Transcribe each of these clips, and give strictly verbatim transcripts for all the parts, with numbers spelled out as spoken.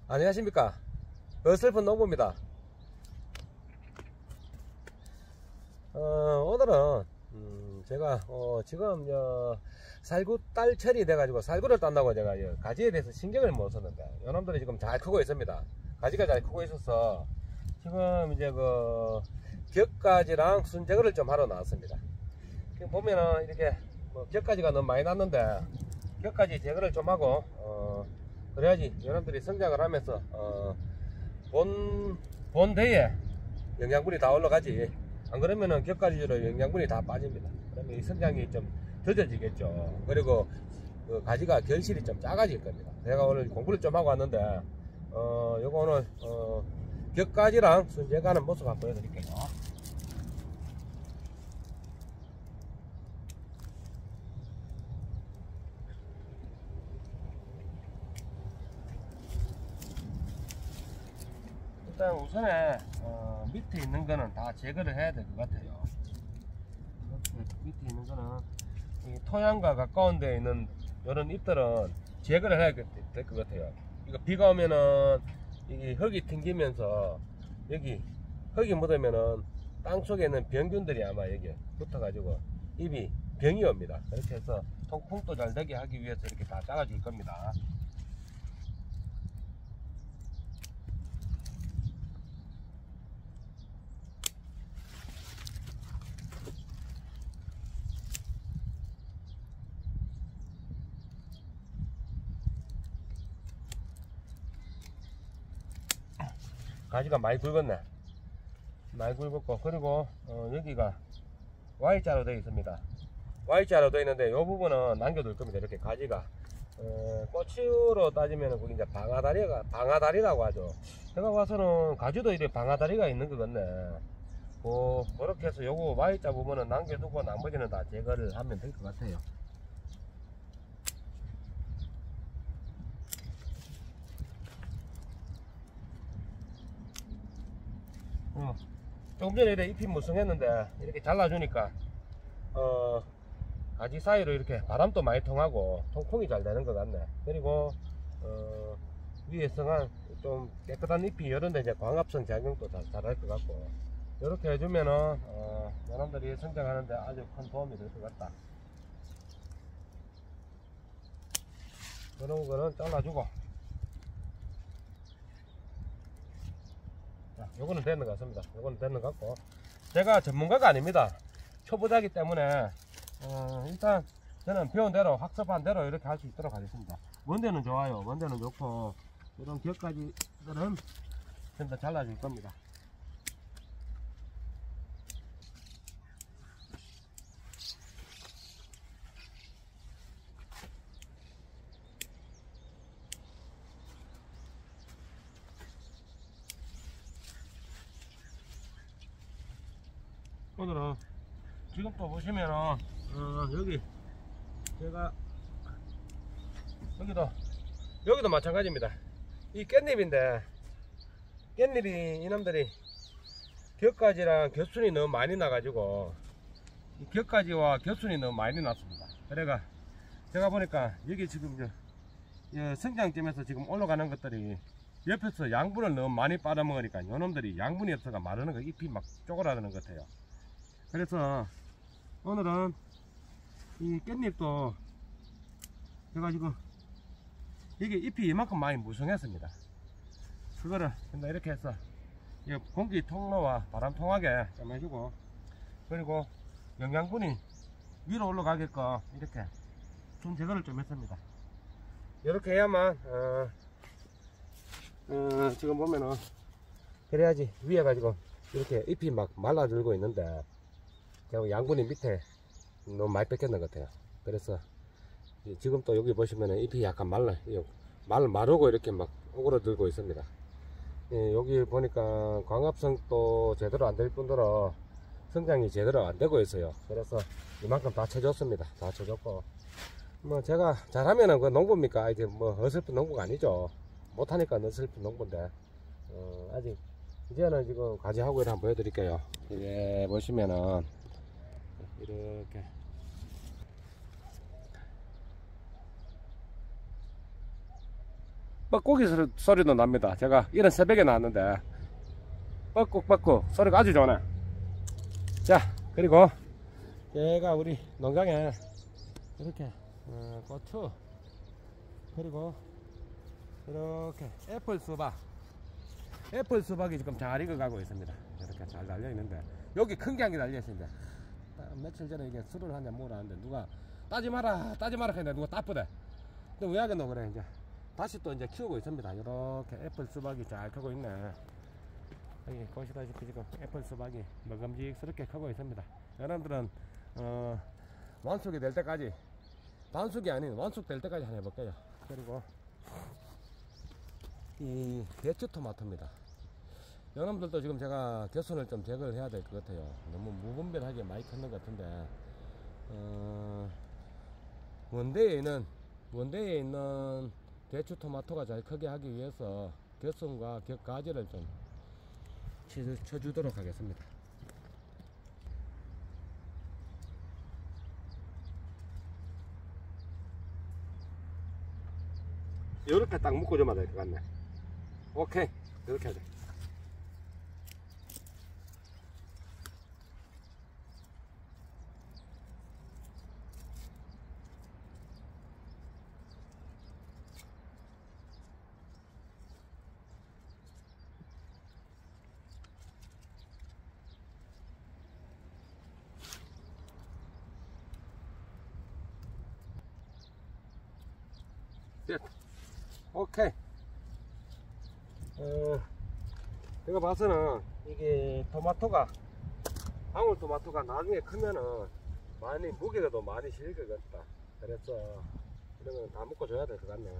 안녕하십니까. 어설픈 농부입니다. 어, 오늘은 음, 제가 어, 지금 어, 살구 딸철이 돼가지고 살구를 딴다고 제가 어, 가지에 대해서 신경을 못 썼는데 요놈들이 지금 잘 크고 있습니다. 가지가 잘 크고 있어서 지금 이제 그 격가지랑 순제거를 좀 하러 나왔습니다. 지금 보면은 이렇게 뭐 격가지가 너무 많이 났는데 격가지 제거를 좀 하고 어, 그래야지 요놈들이 성장을 하면서 어, 본, 본대에 영양분이 다 올라가지. 안 그러면은 격가지로 영양분이 다 빠집니다. 그러면 이 성장이 좀 더뎌지겠죠. 그리고 그 가지가 결실이 좀 작아질 겁니다. 제가 오늘 공부를 좀 하고 왔는데 어 요거 오늘 어 격가지랑 순제가는 모습 한번 보여드릴게요. 일단 우선에 어, 밑에 있는 거는 다 제거를 해야 될 것 같아요. 이렇게 밑에 있는 거는 이 토양과 가까운 데에 있는 이런 잎들은 제거를 해야 될 것 같아요. 이거 비가 오면은 이 흙이 튕기면서 여기 흙이 묻으면은 땅 속에 있는 병균들이 아마 여기 붙어 가지고 잎이 병이 옵니다. 그렇게 해서 통풍도 잘 되게 하기 위해서 이렇게 다 잘라 줄 겁니다. 가지가 많이 굵었네. 많이 굵었고, 그리고 어, 여기가 Y자로 되어 있습니다. Y자로 되어 있는데 이 부분은 남겨둘 겁니다. 이렇게 가지가 어, 꽃으로 따지면 거기 이제 방아다리가 방아다리라고 하죠. 제가 봐서는 가지도 이렇게 방아다리가 있는 것 같네. 뭐 그렇게 해서 요거 Y자 부분은 남겨두고 나머지는 다 제거를 하면 될 것 같아요. 어, 조금 전에 이렇게 잎이 무성했는데 이렇게 잘라주니까 어, 가지 사이로 이렇게 바람도 많이 통하고 통풍이 잘 되는 것 같네. 그리고 어, 위에 성한 좀 깨끗한 잎이 이런데 이제 광합성 작용도 잘 할 것 같고 이렇게 해주면은 어, 사람들이 성장하는데 아주 큰 도움이 될 것 같다. 그런 거는 잘라주고, 자, 요거는 되는 것 같습니다. 요거는 되는 것 같고, 제가 전문가가 아닙니다. 초보자이기 때문에 어, 일단 저는 배운 대로 학습한 대로 이렇게 할 수 있도록 하겠습니다. 원대는 좋아요. 원대는 좋고 이런 격가지들은 전부 다 잘라줄 겁니다. 오늘은 지금 또 보시면은 어, 여기 제가 여기도 여기도 마찬가지입니다. 이 깻잎인데 깻잎이 이놈들이 격가지랑 겹순이 너무 많이 나가지고 이 격가지와 겹순이 너무 많이 났습니다. 그래가 제가 보니까 여기 지금 저 성장점에서 지금 올라가는 것들이 옆에서 양분을 너무 많이 빨아먹으니까 이놈들이 양분이 없어가 마르는 거 잎이 막 쪼그라드는 것 같아요. 그래서 오늘은 이 깻잎도 제가 지금 이게 잎이 이만큼 많이 무성했습니다. 그거를 이렇게 해서 공기 통로와 바람 통하게 좀 해주고, 그리고 영양분이 위로 올라가게끔 이렇게 좀 제거를 좀 했습니다. 이렇게 해야만 어, 어, 지금 보면은 그래야지 위에 가지고 이렇게 잎이 막 말라들고 있는데 양분이 밑에 너무 많이 뺏겼는 것 같아요. 그래서 지금 또 여기 보시면은 잎이 약간 말라 말 마르고 이렇게 막 오그라들고 있습니다. 예, 여기 보니까 광합성도 제대로 안 될 뿐더러 성장이 제대로 안 되고 있어요. 그래서 이만큼 다 쳐줬습니다. 다 쳐줬고, 뭐 제가 잘하면은 그 농부입니까? 이게 뭐 어설픈 농부가 아니죠. 못하니까 어설픈 농부인데 어, 아직 이제는 지금 가지하고 이를 한번 보여드릴게요. 이게 보시면은 이렇게 뻐꾸기 소리, 소리도 납니다. 제가 이런 새벽에 나왔는데 뻐꾹뻐꾹 소리가 아주 좋네. 자, 그리고 얘가 우리 농장에 이렇게 어, 고추, 그리고 이렇게 애플 수박, 애플 수박이 지금 잘 익어가고 있습니다. 이렇게 잘 달려 있는데, 여기 큰 게 한 개 달려 있습니다. 며칠 전에 이게 술을 한 잔 먹으라는데 누가 따지 마라 따지 마라 했는데 누가 따쁘대. 근데 왜 하겠노. 그래 이제 다시 또 이제 키우고 있습니다. 이렇게 애플 수박이 잘 크고 있네. 여기 보시다시피 지금 애플 수박이 먹음직스럽게 크고 있습니다. 여러분들은 어, 완숙이 될 때까지, 반숙이 아닌 완숙 될 때까지 한번 해볼게요. 그리고 이 대추 토마토입니다. 여러분들도 지금 제가 개순을 좀 제거를 해야 될 것 같아요. 너무 무분별하게 많이 컸는 것 같은데, 어, 원대에 있는 원대에 있는 대추 토마토가 잘 크게 하기 위해서 개순과 격가지를 좀 쳐주도록 하겠습니다. 이렇게 딱 묶어주면 될 것 같네. 오케이, 이렇게 하자. 예. 오케이. 어, 제가 봐서는 이게 토마토가, 방울토마토가 나중에 크면은 많이 무게가 더 많이 실릴 것 같다. 그래서 이러면 다 묶어줘야 될 것 같네.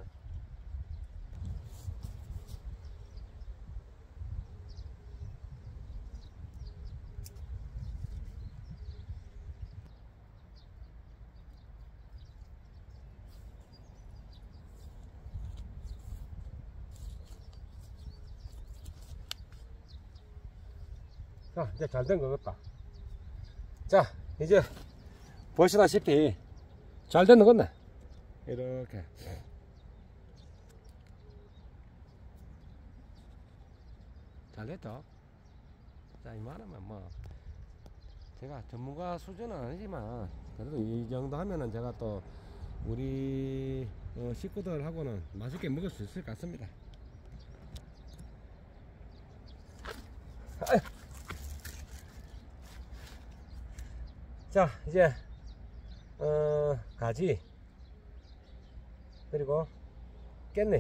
자, 이제 잘 된 것 같다. 자, 이제 보시다시피 잘 되는 건데, 이렇게 잘 됐죠? 자, 이만하면 뭐 제가 전문가 수준은 아니지만 그래도 이 정도 하면은 제가 또 우리 어, 식구들하고는 맛있게 먹을 수 있을 것 같습니다. 아유. 자, 이제 어, 가지, 그리고 깻잎,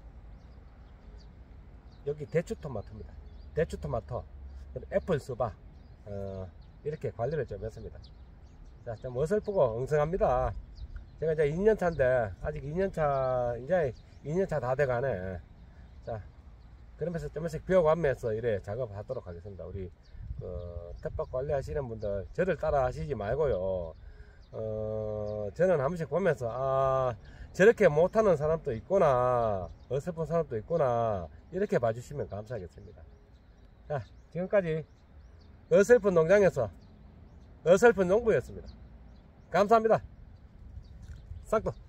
여기 대추토마토입니다. 대추토마토, 애플 수박, 어, 이렇게 관리를 좀 했습니다. 자, 좀 어설프고 엉성합니다. 제가 이제 이 년 차인데 아직 이 년 차, 이제 이 년 차 다 돼가네. 자, 그러면서 조금씩 배워가면서 이래 작업하도록 하겠습니다. 우리 그 텃밭 관리하시는 분들 저를 따라 하시지 말고요. 어, 저는 한 번씩 보면서 아, 저렇게 못하는 사람도 있구나, 어설픈 사람도 있구나, 이렇게 봐주시면 감사하겠습니다. 자, 지금까지 어설픈 농장에서 어설픈 농부였습니다. 감사합니다. 싹도.